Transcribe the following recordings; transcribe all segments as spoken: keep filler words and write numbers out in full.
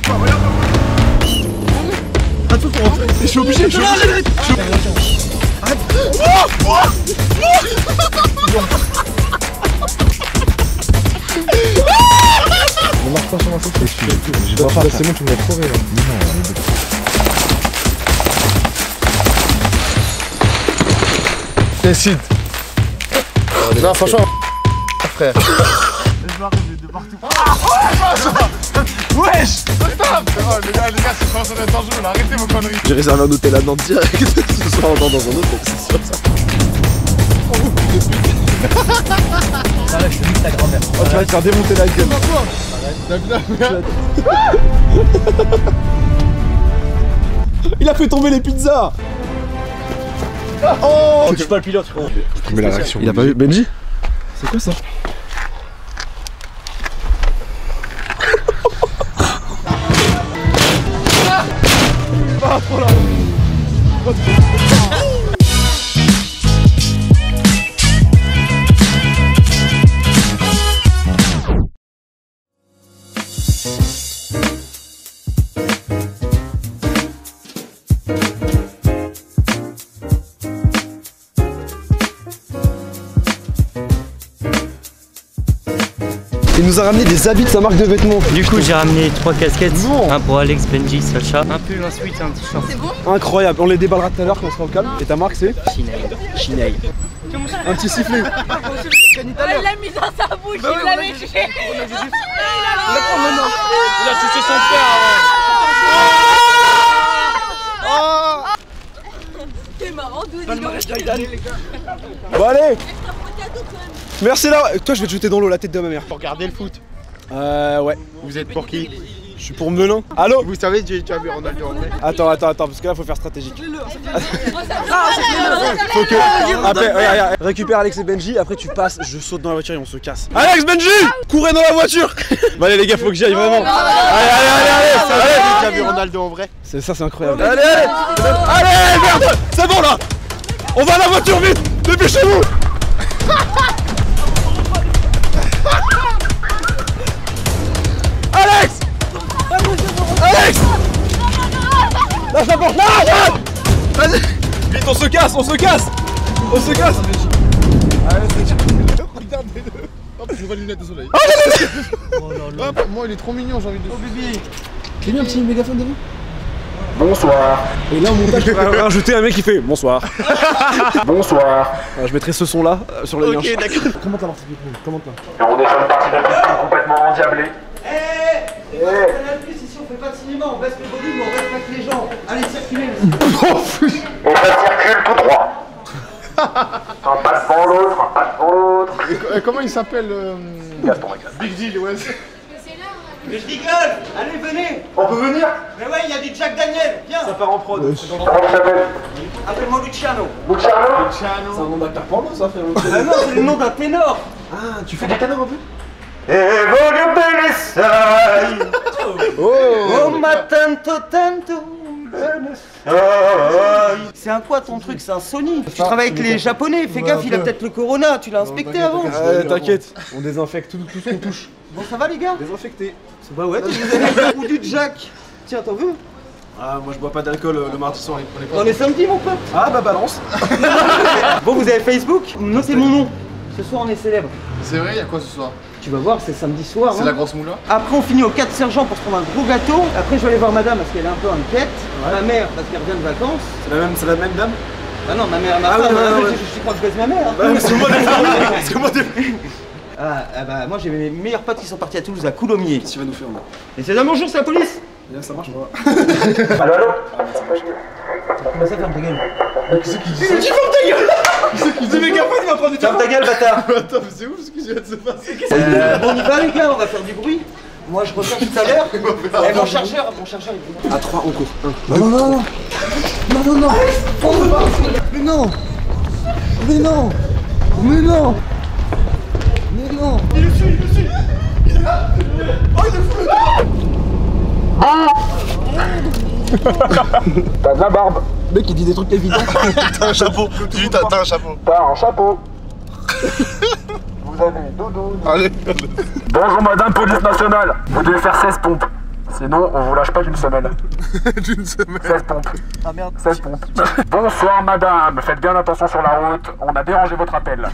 Attends, faut rentrer. Je suis obligé, je suis obligé. Ne marche pas sur ma faute, je dois pas. C'est bon, tu me l'as trouvé là. Non. Décide. Non, franchement, frère. Je m'arrive de partout. Wesh! Stop! Les gars, les gars, c'est commence à être dangereux là, arrêtez vos conneries. J'ai réservé un hôtel à Nantes direct. Ce soir, on dort dans un hôtel, c'est sûr ça. Arrête, je te nique ta grand-mère. Oh, tu vas te faire démonter la gueule. Arrête. Il a fait tomber les pizzas. Oh! Tu touches pas le pilote, frérot. Mais la réaction. Il a pas vu Benji? C'est quoi ça? Ah, trop là. Il nous a ramené des habits de sa marque de vêtements. Du coup, j'ai ramené trois casquettes. Non. Un pour Alex, Benji, Sacha. Un pull, ensuite un t-shirt. C'est bon? Incroyable, on les déballera tout à l'heure quand on sera au calme. Et ta marque c'est? Chineil. Chineil. Un petit sifflet. Ouais, il l'a mis dans sa bouche, il l'a léché. Il a touché son frère. C'est marrant, d'où il Bon allez. Merci là. Toi je vais te jeter dans l'eau la tête de ma mère. Pour regarder le foot. Euh ouais. Vous êtes pour qui? Je suis pour Melun. Allô? Vous savez, tu as vu Ronaldo en vrai? Attends, attends, attends, parce que là faut faire stratégique. Faut que. Après, regarde, regarde. Récupère Alex et Benji, après tu passes, je saute dans la voiture et on se casse. Alex, Benji! Courez dans la voiture! Bah allez les gars, faut que j'y aille vraiment. Allez, allez, allez, allez! Allez! Tu as vu Ronaldo en vrai? C'est ça, c'est incroyable. Allez, allez! Allez, merde! C'est bon là! On va à la voiture vite! Dépêchez-vous! Alex! Alex! Lâche la porte! Lâche! Vas-y! Vite, on se casse, on se casse! On se casse! Allez, c'est regardez-le! Hop, je vois les lunettes de soleil. Hop, moi il est trop mignon, j'ai envie de. Oh bébé! J'ai mis un petit mégaphone devant. Bonsoir! Et là au montage, je pourrais rajouter un mec qui fait bonsoir. Bonsoir! Alors, je mettrai ce son là euh, sur le lien. Ok, d'accord. Comment t'as lancé le micro? Comment t'as? On est sur une partie de film complètement endiablée. Ici on fait pas de cinéma, on baisse le volume, on respecte les gens. Allez, circulez. Et ça circule tout droit. Un pas devant l'autre, un pas devant l'autre. Et comment il s'appelle euh... Gaston Regal. Big Deal, ouais. Mais je rigole. Allez, venez. On peut venir? Mais ouais, il y a du Jack Daniel. Viens. Ça part en prod. Comment tu t'appelles? Appelle-moi Luciano. Luciano? C'est un nom d'acteur porno ça, frérot. Ah non, c'est le nom d'un ténor. Ah, tu fais des canards un peu? Evolue Belisai. Oh ma tanto tanto. C'est un quoi ton truc? C'est un Sony. Tu travailles avec les japonais, fais gaffe, il a peut-être le corona, tu l'as inspecté avant. Euh, t'inquiète, on désinfecte tout, tout ce qu'on touche. Bon, ça va les gars? Désinfecté. Bah ouais, ou du Jack. Tiens, t'en veux? Ah, moi je bois pas d'alcool euh, le mardi soir. On est samedi mon pote. Ah bah balance. Bon, vous avez Facebook? Notez mon nom. Ce soir on est célèbre. C'est vrai, il y a quoi ce soir? Tu vas voir, c'est samedi soir. C'est hein. la grosse moula? Après on finit au quatre sergents pour se prendre un gros gâteau. Après je vais aller voir madame parce qu'elle est un peu inquiète. Ma mère parce qu'elle revient de vacances. C'est la même, c'est la même dame? Ah non, ma mère, ma Ah femme, oui, ouais, ma- ouais. je, je crois que je baise ma mère. hein. Bah parce que moi des Parce que moi des Ah, ah bah moi j'ai mes meilleurs potes qui sont partis à Toulouse à Coulommiers. Qu'est-ce que tu vas nous faire là? Et c'est là bonjour, c'est la police. Bien, ça marche pas. Allô, allô? Comment ça, ferme ta gueule? Qui c'est qui dit Tu ça? fermes ta gueule. Qui c'est qui dit mégaphone, il va prendre du Ferme ta gueule, bâtard. Attends, mais c'est ouf ce qui vient de se passer. Euh, bon, on y va les gars, on va faire du bruit. Moi je reviens tout à l'heure. Eh, mon chargeur, mon chargeur il est... À trois on court. un. Non, non, non, non. Non, non, non. Mais non. Mais non. Mais non. Mais non. Il le suit, il le suit. Il est là. Oh, il est fou. T'as de la barbe. Le mec il dit des trucs évidents. T'as un chapeau. Dis, t'as t'as un chapeau. T'as un chapeau. Vous avez doudou. Allez. Bonjour madame police nationale. Vous devez faire seize pompes. Sinon, on vous lâche pas d'une semelle. D'une semaine. seize pompes. Ah merde. seize pompes. Bonsoir madame, faites bien attention sur la route, on a dérangé votre appel.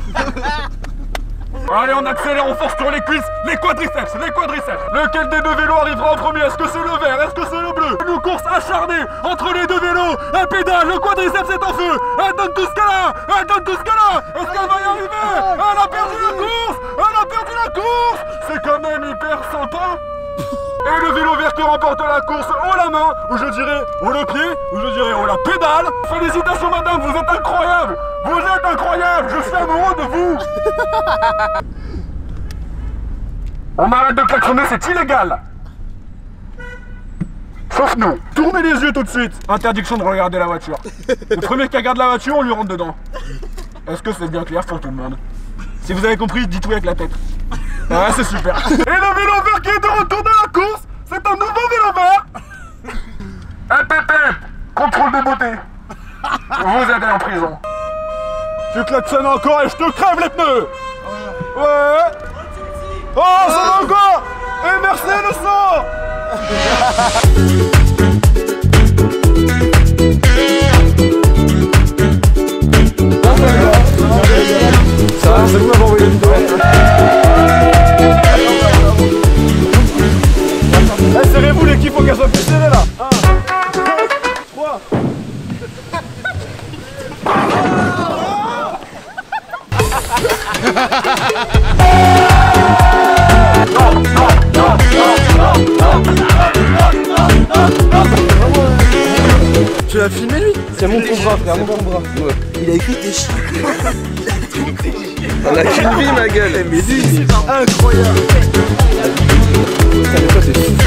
Allez, on accélère, on force sur les cuisses, les quadriceps, les quadriceps. Lequel des deux vélos arrivera en premier? Est-ce que c'est le vert? Est-ce que c'est le bleu? Une course acharnée entre les deux vélos. Elle pédale, le quadriceps est en feu. Elle donne tout ce qu'elle a, elle donne tout ce qu'elle a. Est-ce qu'elle va y arriver? Elle a perdu la course, elle a perdu la course. C'est quand même hyper sympa. Et le vélo vert qui remporte la course haut la main, ou je dirais haut le pied, ou je dirais haut la pédale. Félicitations madame, vous êtes incroyable. Vous êtes incroyable, je suis amoureux de vous. On arrête de klaxonner, c'est illégal. Sauf nous. Tournez les yeux tout de suite. Interdiction de regarder la voiture. Le premier qui regarde la voiture, on lui rentre dedans. Est-ce que c'est bien clair pour tout le monde? Si vous avez compris, dites oui avec la tête. Ouais, c'est super. Et le vélo vert qui est de retour dans la course, c'est un nouveau vélo vert. Hep hep hep. Contrôle de beauté. Vous êtes en prison. Tu klaxonnes encore et je te crève les pneus. Ouais. Oh, ça va encore. Et merci le sang. Ça va, c'est vous m'avez envoyé la vidéo. Eh, serrez-vous l'équipe, faut qu'elle soit plus serrée là. un, deux, trois. Tu l'as filmé lui? C'est mon bras, frère, mon bras. Ouais. Il a écrit des chiens. On a qu'une vie, ma gueule. Mais lui, c'est incroyable. Putain, mais toi, t'es fou.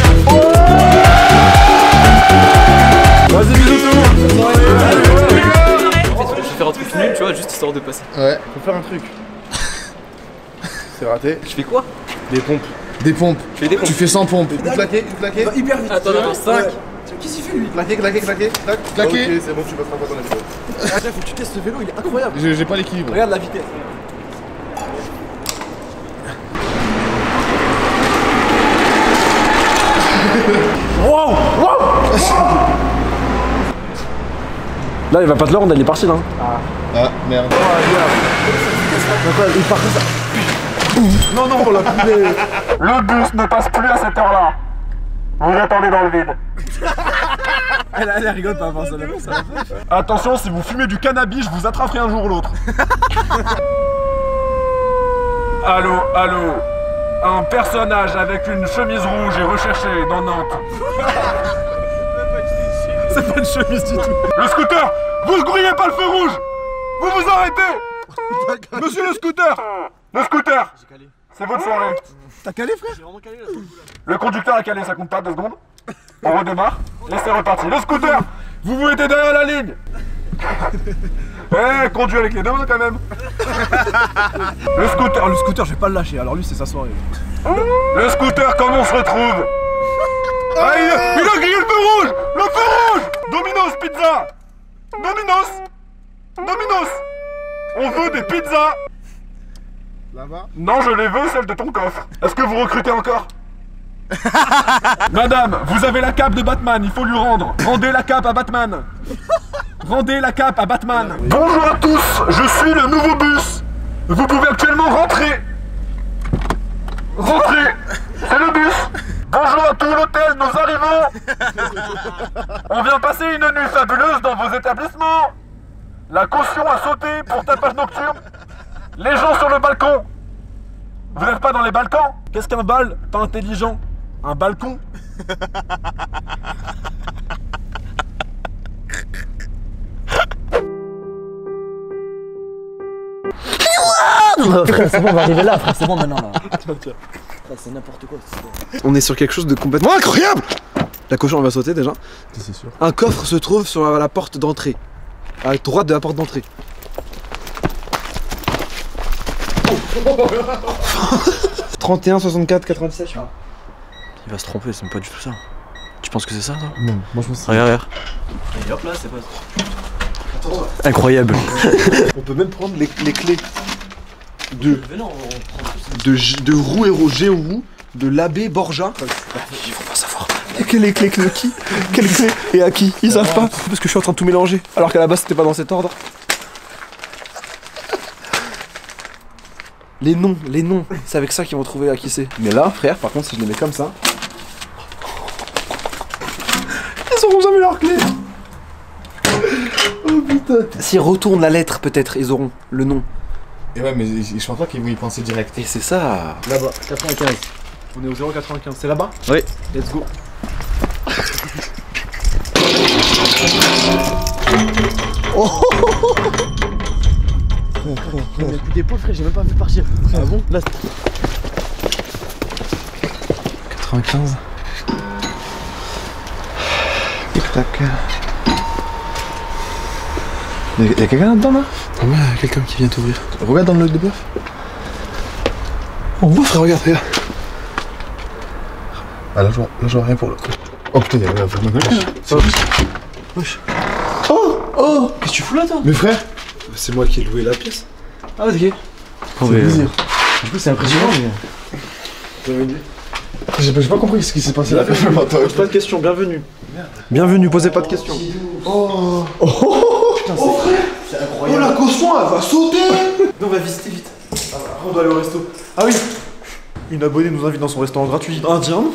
Vas-y, bisous tout le monde. Je vais faire un truc nul, tu vois, juste histoire de passer. Ouais, faut faire un truc. C'est raté. Je fais quoi? Des pompes. Des pompes. Je fais des pompes. Tu fais cent pompes. Une claquée, une claquée. Hyper vite. Attends, attends, cinq. Qu'est-ce qu'il fait lui? Claquée, claquée, claquée. Clac, claquée. Ok, c'est bon, tu passeras pas dans la vidéo. Faut que tu testes ce vélo, il est incroyable. J'ai j'ai pas l'équilibre. Regarde la vitesse. Wow, wow. Là, il va pas te le rendre, il est parti là. Ah, merde. Il part comme ça. Non, non, on l'a poulet. Le bus ne passe plus à cette heure-là. Vous attendez dans le vide. Elle, elle, elle rigole pas avant ça. ça. Attention, si vous fumez du cannabis, je vous attraperai un jour ou l'autre. Allô, allô. Un personnage avec une chemise rouge est recherché dans Nantes. C'est pas une chemise du tout. Le scooter, vous ne grillez pas le feu rouge. Vous vous arrêtez. Monsieur le scooter. Le scooter. C'est votre soirée. T'as calé frère? Le conducteur a calé, ça compte pas, deux secondes. On redémarre, et c'est reparti. Le scooter, vous vous mettez derrière la ligne. Eh, conduis avec les deux mains quand même. Le scooter, Le scooter, je vais pas le lâcher, alors lui c'est sa soirée. le scooter, comment on se retrouve? Ah, il, a, il a grillé le feu rouge. Le feu rouge. Domino's Pizza. Domino's. Domino's. On veut des pizzas. Là-bas. Non, je les veux, celles de ton coffre. Est-ce que vous recrutez encore? Madame, vous avez la cape de Batman, il faut lui rendre. Rendez la cape à Batman. Rendez la cape à Batman. Bonjour à tous, je suis le nouveau bus. Vous pouvez actuellement rentrer. Rentrez. C'est le bus. Bonjour à tout l'hôtel, nous arrivons. On vient passer une nuit fabuleuse dans vos établissements. La caution a sauté pour tapage nocturne. Les gens sur le balcon. Vous n'êtes pas dans les balcons? Qu'est-ce qu'un bal? Pas intelligent. Un balcon? Frère, c'est bon, on va arriver là, frère, c'est bon maintenant là. Frère, c'est n'importe quoi. On est sur quelque chose de complètement incroyable. La cochon va sauter déjà. C'est sûr. Un coffre se trouve sur la porte d'entrée. À droite de la porte d'entrée. trente et un, soixante-quatre, quatre-vingt-dix-sept, je crois. Il va se tromper, c'est pas du tout ça. Tu penses que c'est ça, toi? Non, moi je pense que Regarde, regarde. Et hop là, c'est pas ça. Incroyable. On peut même prendre les, les clés de, de, J- de roue et roue, G ou roue, de l'abbé Borja. Ils vont pas savoir. Et quelle est clé de qui? Quelle clé et à qui? Ils savent pas. Parce que je suis en train de tout mélanger. Alors qu'à la base c'était pas dans cet ordre. Les noms, les noms. C'est avec ça qu'ils vont trouver à qui c'est. Mais là, frère, par contre, si je les mets comme ça. Ils auront jamais leur clé. Oh putain. S'ils retournent la lettre, peut-être, ils auront le nom. Et ouais, mais je pense pas qu'ils vont y penser direct. Et c'est ça. Là-bas, quatre-vingt-quinze. On est au zéro quatre-vingt-quinze. C'est là-bas? Oui. Let's go. Oh. Il a un coup d'épaule, frère, j'ai même pas vu partir. Ah bon? Là. quatre-vingt-quinze. Tic-tac. Y'a y'a quelqu'un là-dedans là? Ah ouais, quelqu'un qui vient t'ouvrir. Regarde dans le de bœuf. On voit frère, regarde, regarde. Ah là je vois, là je vois rien pour le coup. Oh putain, il y a rien à faire maintenant. Wesh. Oh! Oh! Qu'est-ce que tu fous là toi? Mais frère, C'est moi qui ai loué la pièce. Ah ok. c'est plaisir. Du coup, c'est impressionnant, mais. J'ai j'ai pas compris ce qui s'est passé là. Pose pas de questions, bienvenue. Bienvenue, posez pas de questions. Oh, oh, oh, Putain, c'est frère. c'est incroyable. Oh la caution, elle va sauter. Non, on va visiter vite. Après on doit aller au resto. Ah oui. Une abonnée nous invite dans son restaurant gratuit indien.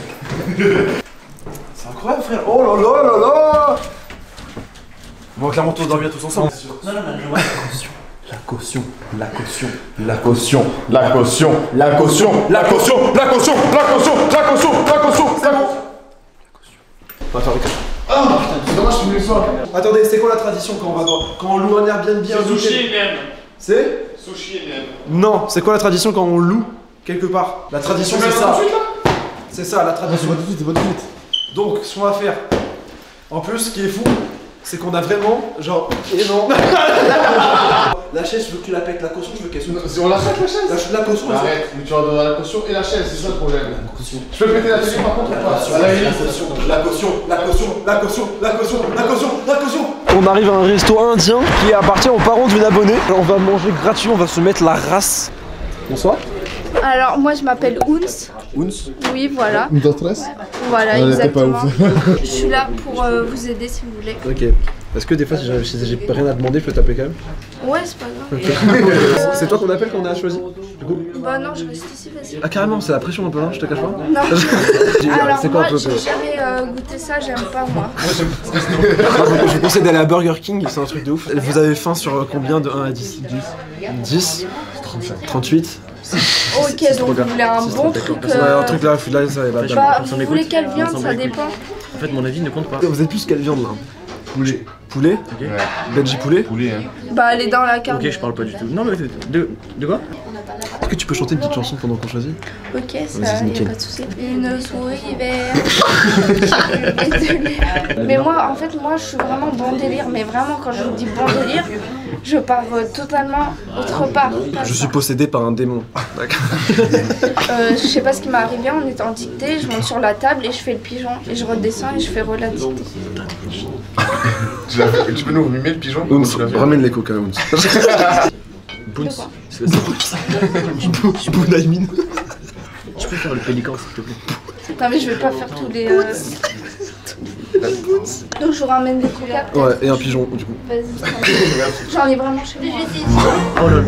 C'est incroyable frère. Oh là là là là. On va clairement tous dormir tous ensemble. Non, non, non, La caution, la caution, la caution, La caution, la caution, la caution, la caution, la caution, la caution, la caution, la caution. Attends, regarde. Ah, c'est dommage que je me sois. Attendez, c'est quoi la tradition quand on va voir, quand on loue un Airbnb? Sushi même. C'est Sushi même. Non, c'est quoi la tradition quand on loue quelque part? La tradition c'est ça. C'est ça la Ah, c'est tradition. pas tout de suite, c'est pas tout de suite. Donc, ce qu'on va faire. En plus, ce qui est fou, c'est qu'on a vraiment, genre, et non. La chaise, je veux que tu la pètes. La caution, je veux qu'elle saute. Si on l'achète la chaise. La, la caution, elle saute. Arrête, mais tu vas donner la caution et la chaise, c'est ça le problème. Je peux péter la télé par contre ou pas? À la limite. La caution, la caution, la caution, la caution, la caution, la caution. On arrive à un resto indien qui appartient aux parents d'une abonnée. On va manger gratuit, on va se mettre la race. Bonsoir. Alors, moi, je m'appelle Ouns. Ouns. Oui, voilà. Une dans stress? Voilà, Elle était pas exactement. ouf. Je suis là pour euh, vous aider si vous voulez. Ok. Est-ce que des fois, si j'ai si j'ai rien à demander, je peux t'appeler quand même? Ouais, c'est pas grave. C'est toi qu'on appelle quand on est à choisir du coup? Bah non, je reste ici, vas-y. Ah carrément, c'est la pression un peu, hein, je te cache pas. Non. Alors, C'est quoi moi, un peu j'ai jamais euh, goûté ça, j'aime pas, moi. Je vous conseille d'aller à Burger King, c'est un truc de ouf. Vous avez faim sur combien de un à dix? dix trente-huit Ok, donc vous voulez un bon truc. Ouais, euh, un truc là, là, ça va. Bah, vous voulez quelle viande, ça dépend. En fait, mon avis ne compte pas. Vous êtes plus quelle viande là? Poulet. Poulet? Ouais. Benji poulet? Poulet, hein. Bah, elle est dans la carte. Ok, je parle pas du tout. Non, mais de, de quoi? Est-ce que tu peux chanter une petite chanson pendant qu'on choisit? Ok, ça, Vas-y, y a nickel. pas de souci. Une souris verte. Mais moi, en fait, moi, je suis vraiment bon délire. Mais vraiment, quand je vous dis bon délire, je pars euh, totalement autre part. Je suis possédé par un démon. D'accord. Euh, je sais pas ce qui m'est arrivé, on était en dictée, je monte sur la table et je fais le pigeon. Et je redescends et je fais re la dictée. Tu, l'as fait- tu peux nous mimer le pigeon? Ouns, Tu l'as fait. ramène les coca, Ouns. Boons. De quoi? C'est ça. Bounaïmine. Tu peux faire le pélican, s'il te plaît. Non, mais je vais pas faire tous les. Euh... Donc, je vous ramène des coca. Ouais, et un pigeon du coup. Vas-y. J'en ai vraiment chez moi. Oh là là.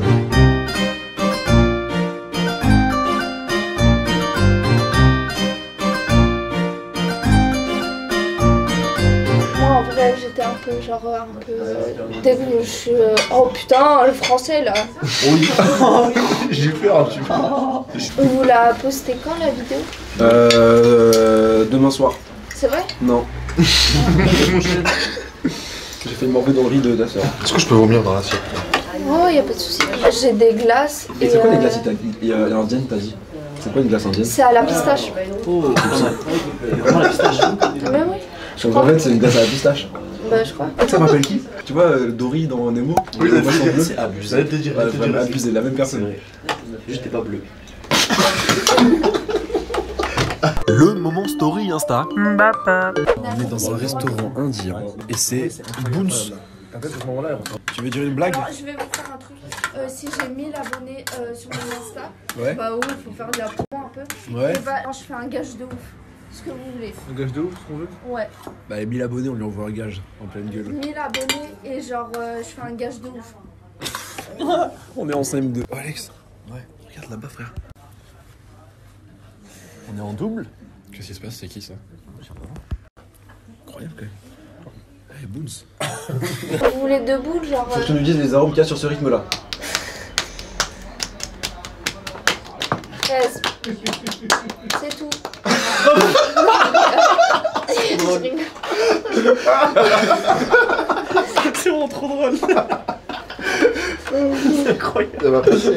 Moi, en vrai, j'étais un peu, genre, un peu. euh, Dès que je suis. euh, Oh putain, le français là. Oui. J'ai peur, tu vois. Vous la postez quand la vidéo? Euh. Demain soir. C'est vrai? Non. J'ai fait une morvée dans le riz de ta soeur. Est-ce que je peux vomir dans l'assiette? Oh, y a pas de souci. J'ai des glaces. Et c'est quoi les euh, glaces italiennes? Il y a indienne, t'as dit? C'est quoi une glace indienne? C'est à la pistache. Oh, c'est ça. Vraiment la pistache. Mais oui, je Donc crois. en fait, c'est une glace à la pistache. Bah, je crois. Ça m'appelle qui? Tu vois, euh, Dory dans Nemo? Oui, le poisson bleu. C'est abusé. J'allais te dire, Ouais, j'allais te dire vraiment aussi. abusé, la même personne. Juste t'es pas bleu. Le moment story Insta. On est dans un restaurant indien et c'est Boons. Tu veux dire une blague? Je vais vous faire un truc. euh, si j'ai mille abonnés euh, sur mon Insta, Ouais. bah oui, il faut faire de la promo un peu. Ouais. Et bah, je fais un gage de ouf. Ce que vous voulez. Un gage de ouf, ce qu'on veut. Ouais. Bah, les mille abonnés, on lui envoie un gage en pleine gueule. mille abonnés et genre, euh, je fais un gage de ouf. On est en C M deux. Oh, Alex. Ouais. Regarde là-bas, frère. On est en double. Qu'est-ce qui se passe? C'est qui ça? Incroyable quand même. Hey, Boons. Vous voulez deux boules, genre. Faut que tu nous dises les arômes qu'il y a sur ce rythme-là. treize. C'est tout. C'est vraiment trop drôle. C'est incroyable. Ça va passer.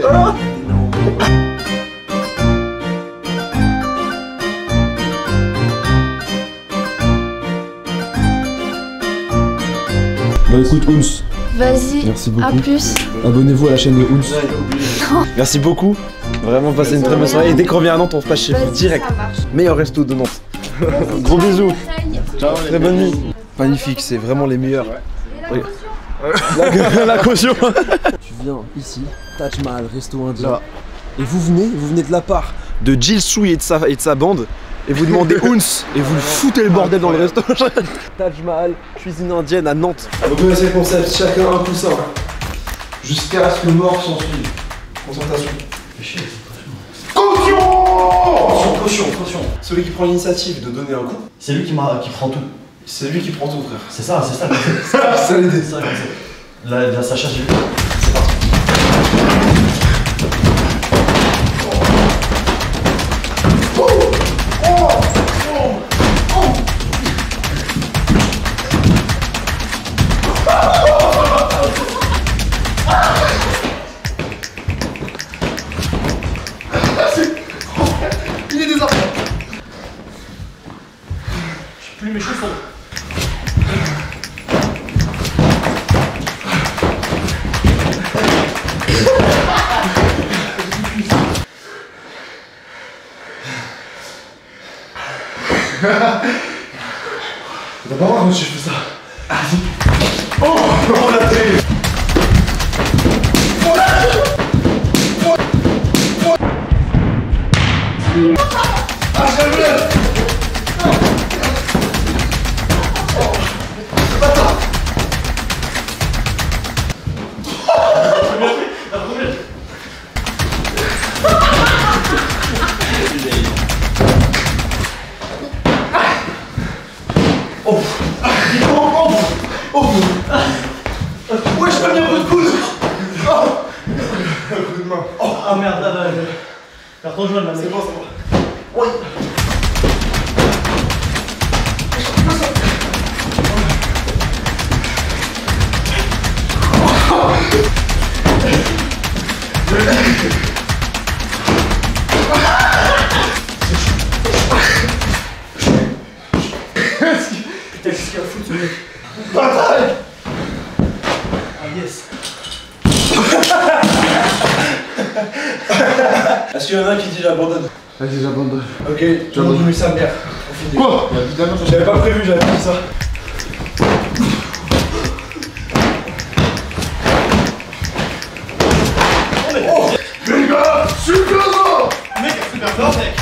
Bah écoute, Oons. Vas-y. Merci beaucoup. À plus. Abonnez-vous à la chaîne de Oons. Merci beaucoup. Vraiment, passez une très bonne soirée. Et dès qu'on revient à Nantes, on se passe chez vous Vas-y, direct. ça marche. Meilleur resto de Nantes. Vas-y, Gros ciao, bisous. Mireille. Ciao. Très bonne nuit. Magnifique, c'est vraiment les meilleurs. Et la caution. La, la caution. Tu viens ici, Taj Mahal, resto indien. Là. Et vous venez, vous venez de la part de Jill Sui et de sa, et de sa bande. Et vous demandez Oons et vous foutez le bordel dans le resto. Taj Mahal, cuisine indienne à Nantes. Vous connaissez le concept, chacun un coussin. Jusqu'à ce que mort s'en suive. Concentration. Caution. Caution, caution, caution. Celui qui prend l'initiative de donner un coup, C'est lui qui, m'a, qui prend tout. c'est lui qui prend tout, frère. C'est ça, c'est ça. C'est ça l'idée. C'est ça, comme ça. Là, là, Sacha, j'ai vu. C'est parti. Il est désarmé. Plus mes cheveux sont. T'as pas voir quand j'ai fait ça? Oh non, la télé. Ah, je l'ai. Ouais, je peux bien coup de coude. Oh. Coup de main. Oh, ah merde, là, là, là. Carton jaune, là, mec. C'est bon, c'est bon. Oui. Putain, qu'est-ce qu'il a foutu, ce mec? Bataille. Ah, yes. Est-ce qu'il y en a un qui dit j'abandonne? Vas-y, j'abandonne. Ok, tout le monde met sa mère. Quoi? Évidemment, J'avais pas prévu, j'avais fait ça. Les gars, super fort. Mec, super fort, mec.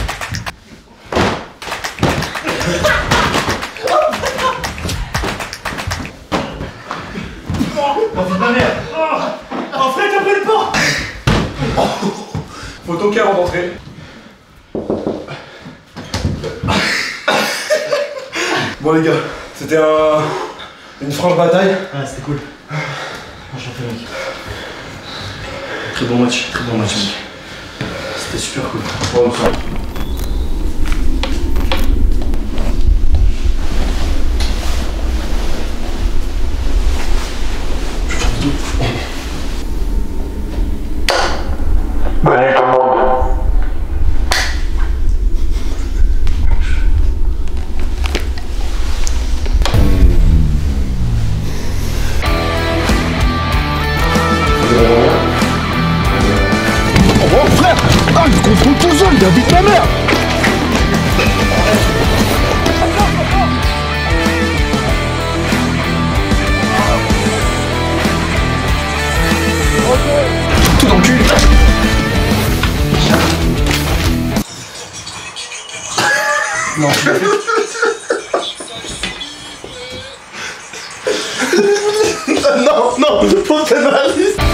Oh putain de merde. Oh, oh Fred, t'as pris le port. Faut toquer avant d'entrer. Bon les gars, c'était un... une franche bataille. Ouais, c'était cool. Enchanté, mec. Très bon match, très bon match, mec. C'était super cool. Bon, ça. Donnez commande. Oh frère. Ah, il se contrôle tout seul, il a vite ma mère. Ok. Non, non, non, faut que